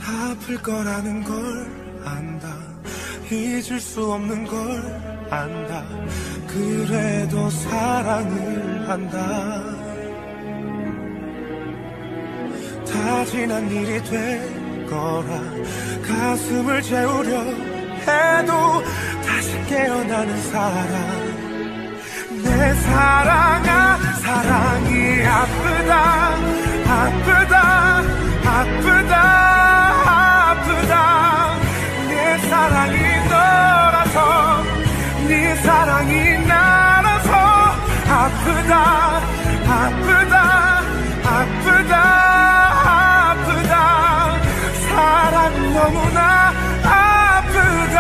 아플 거라는 걸 안다. 잊을 수 없는 걸 안다. 그래도 사랑을 한다. 다 지난 일이 될 거라 가슴을 채우려 해도 다시 깨어나는 사랑. 내 사랑아, 사랑이 아프다 아프다 아프다 아프다. 내 사랑이 너라서 네 사랑이 나라서 아프다 아프다 아프다 아프다. 사랑 너무나 아프다.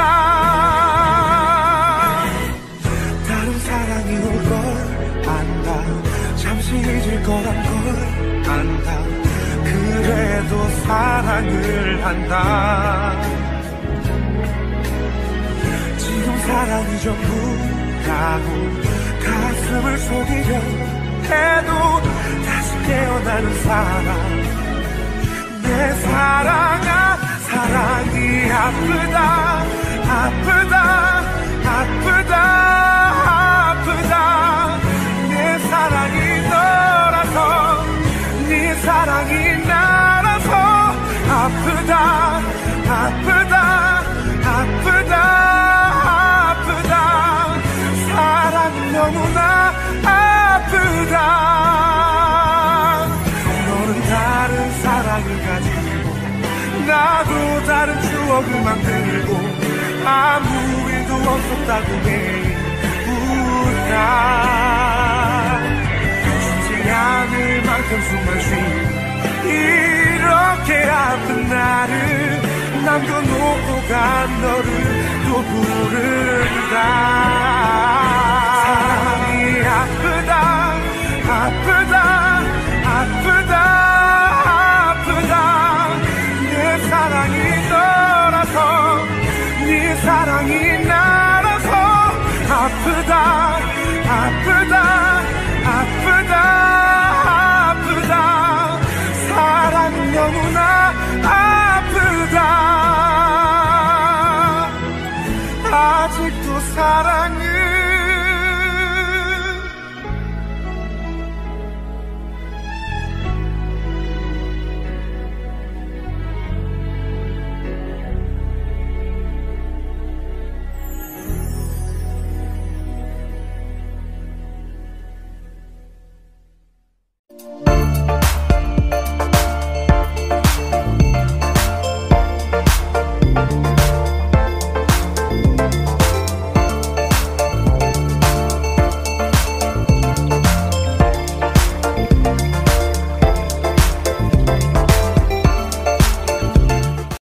다른 사랑이 올 걸 안다. 잠시 잊을 거란 걸 안다. 그래도 사랑을 한다. 지금 사랑이 전부라고 가슴을 속이려 해도 다시 깨어나는 사랑. 내 사랑아, 사랑이 아프다 아프다 아프다 아프다. 내 사랑이 너라서 네 사랑이 나라서 아프다 아프다 아프다 아프다. 사랑 너무나 아프다. 너는 다른 사랑을 가지고 나도 다른 추억을 만들고 아무 일도 없었다고 매일 웃다. 쉽지 않을 만큼 숨을 쉬 이렇게 아픈 나를 남겨놓고 간 너를 또 부른다. 사랑이 아프다 아프다